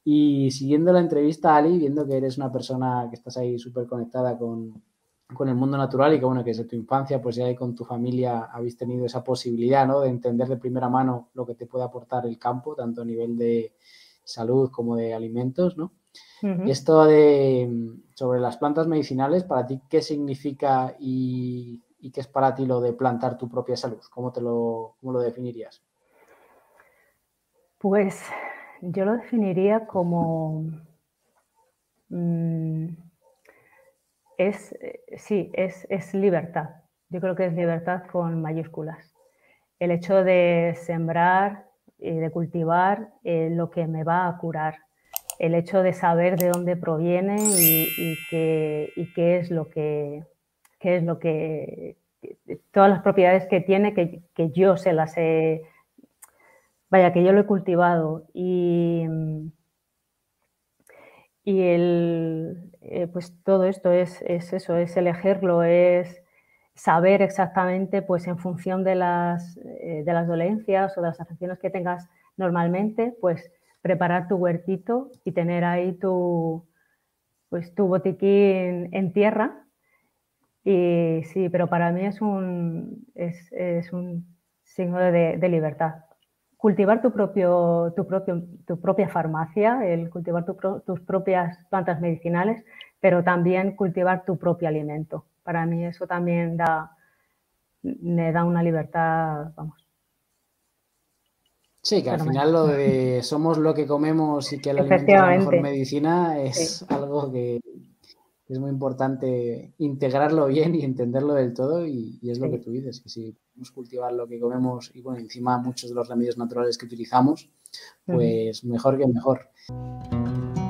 Y siguiendo la entrevista, Ali, viendo que eres una persona que estás ahí súper conectada con el mundo natural y que, bueno, que desde tu infancia, pues ya ahí con tu familia habéis tenido esa posibilidad, ¿no? De entender de primera mano lo que te puede aportar el campo, tanto a nivel de salud como de alimentos, ¿no? Ujú. Esto sobre las plantas medicinales, ¿para ti qué significa y qué es para ti lo de plantar tu propia salud? ¿Cómo lo definirías? Pues yo lo definiría como, mm, sí, es libertad. Yo creo que es libertad con mayúsculas. El hecho de sembrar, de cultivar lo que me va a curar. El hecho de saber de dónde proviene y qué es lo qué es lo que, todas las propiedades que tiene, que yo se las he, vaya, que yo lo he cultivado. Pues todo esto es eso, es elegirlo, es saber exactamente, pues en función de las dolencias o de las afecciones que tengas normalmente, pues preparar tu huertito y tener ahí pues tu botiquín en tierra. Y sí, pero para mí es un signo de libertad. Cultivar tu propia farmacia, el cultivar tus propias plantas medicinales, pero también cultivar tu propio alimento. Para mí eso también me da una libertad, vamos, Sí, que al fenomenal. final lo de somos lo que comemos y que el alimento es la mejor Efectivamente, medicina sí. es algo que es muy importante integrarlo bien y entenderlo del todo y es lo que Sí. tú dices, que si podemos cultivar lo que comemos y bueno, encima muchos de los remedios naturales que utilizamos, Ujú. pues mejor que mejor.